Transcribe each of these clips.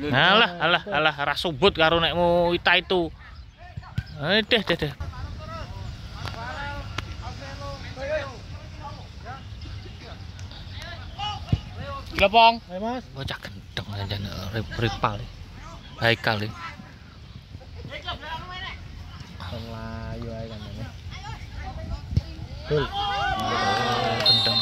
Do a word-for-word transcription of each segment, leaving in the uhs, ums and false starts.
Alah, alah, alah, rasubut karo nekmu ita itu. Eh, deh, deh, deh. Gilapong. Ayo Mas. Bocah gendeng anjen ripal. Haikal iki. Melayu ae kan ini. Gol. Gendeng.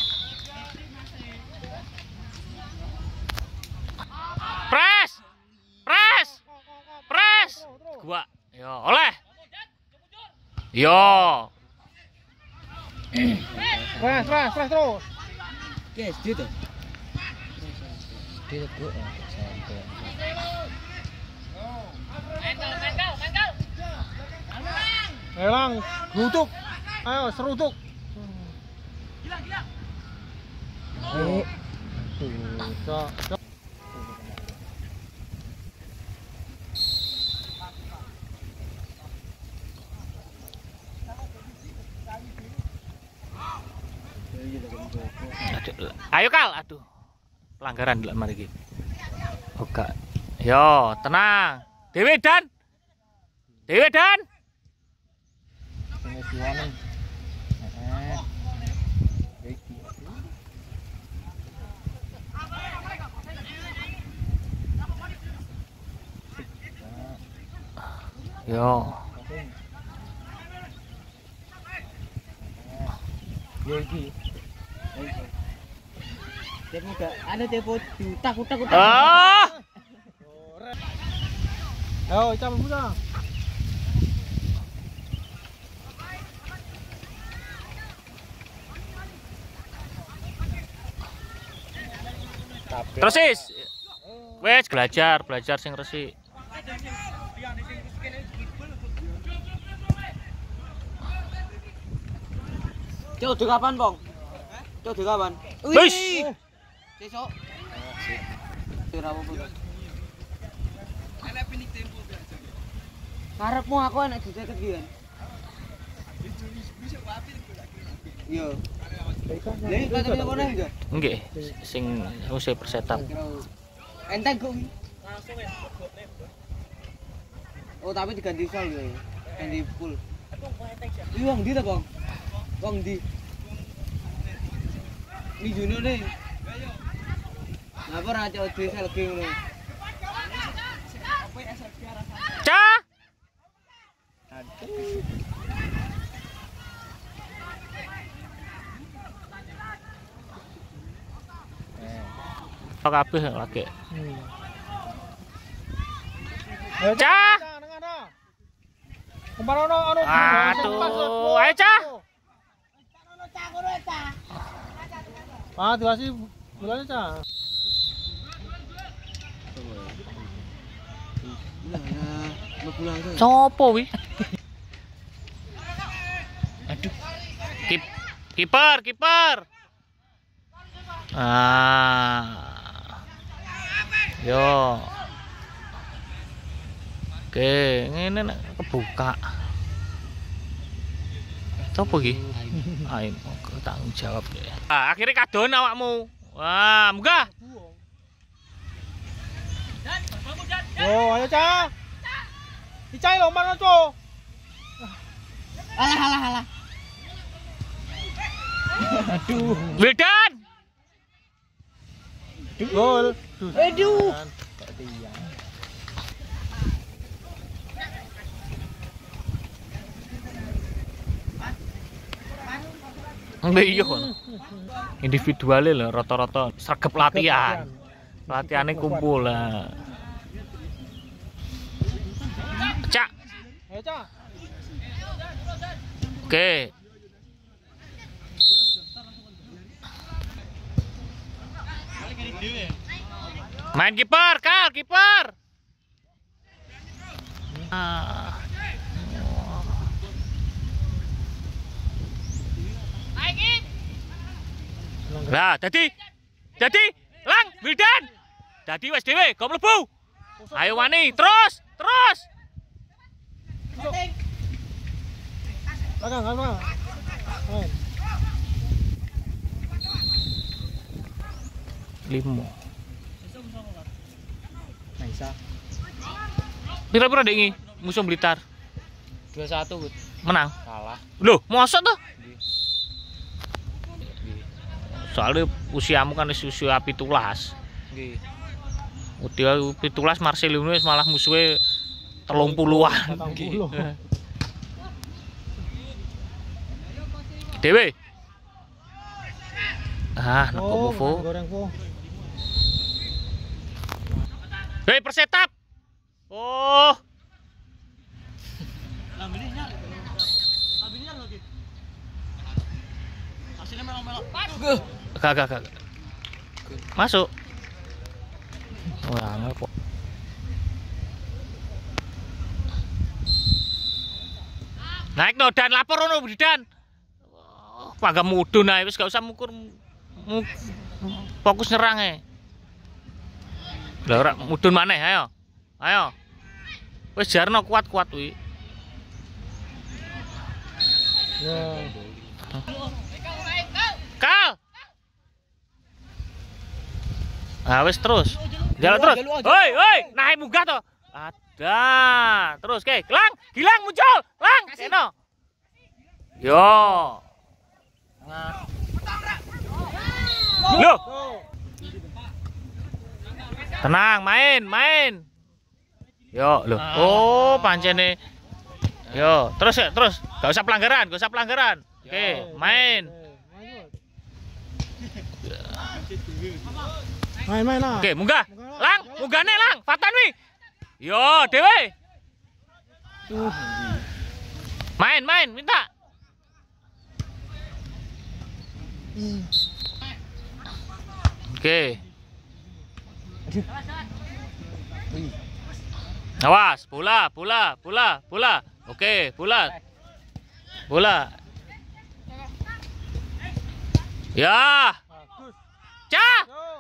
Pres. Pres. Pres. Gua. Yo, oleh. Yo. Pres, pres, pres terus. Guys, gitu. Dia tuh sampai. Elang, gerutuk. Ayo serutuk. Gila, gila. Eh. Tuh, cok. Aduh, ayo Kal, aduh. Pelanggaran di mari iki. Oke. Yo, tenang. Dewe Dan. Dewe Dan. Ini suwane. Heeh. Iki. Yo. Yo iki. Dia muda, ada tepo utak utak utak. Ah. Ayo, cabut muda. Terus wes belajar, belajar sing resik. Cok, di kapan, Bang? Cok, di kapan? Wis. Sesuk. Ora apa-apa. Karepmu aku enak diceket iki kan. Yo. Lha kata dia kono enggak? Nggih, sing wis persetan. Enteng kok. Oh, tapi diganti sol ya. Ganti full. Iki wong ndi ta, Bang? Wong ndi? Mijuno nih. Ngapa ora cok desa lagi ngono? Cah. Pak kabeh lagi. Ayo, Cah. Kemarono anu. Aduh, ayo Cah. Ah, dikasih bulannya Cah. Sopo wi? Aduh. Kip kiper, kiper. Ah. Yo. Oke, ngene nek kebuka. Sopo iki? Ayo tanggung jawab deh. Ah, akhirnya kadon awakmu. Wah, munggah. Yo, ayo Cah. Dicai lo mana, Cok? Alah alah alah. Aduh. Wildan. Gol. Aduh. Nggih iya kono. Individuale lho rata-rata sregep latihan. Latihane kumpul lah. Cak. Ayo Cah. Oke. Main kiper, Kal, kiper. Ah. Lah, dadi. Dadi, Lang, Wildan. Dadi wis dhewe, go mlebu. Ayo wani, terus, terus. Belakang, belakang. Main. Limo. bisa. Pira-pira dek iki musuh Blitar. dua satu Menang. kalah. Loh, mosok tuh? Soalnya usiamu kan wis usia pitulas. Nggih. Udah pitulas Marcelino wis malah musuhnya telung puluhan. Dewe. Ah, nak Oh, Bovo. goreng po. Hei, persetap. Oh. Lambilinya. Lambilinya lagi. Hasilnya melok-melok. Gak, gak, gak. Masuk. Wah, angel kok. Naik no dan lapor no Dan. Oh, pagak mudun ae wis gak usah mukur mu, fokus nyerang e. Lah ora mudun maneh ayo. Ayo. Wis jarno kuat-kuat kuwi. Ya. Kal. Ah wis terus. Jalan terus. Hoi, hoi, naik munggah to. Ada. Terus ke, Gilang, Gilang muncul. Lang, keno. Yo. Loh. Tenang, main, main. Yo, loh. Oh, pancene. Yo, terus ya, terus. Gak usah pelanggaran, gak usah pelanggaran. Oke, main. Main main lah. Oke, munggah. Lang, munggahne Lang. Fatan wi. Yo, Dewe. Main, main, minta. Oke. Awas, bola, bola, bola, bola. Oke, bola. Bola. Ya. Bagus. Cah. Yo.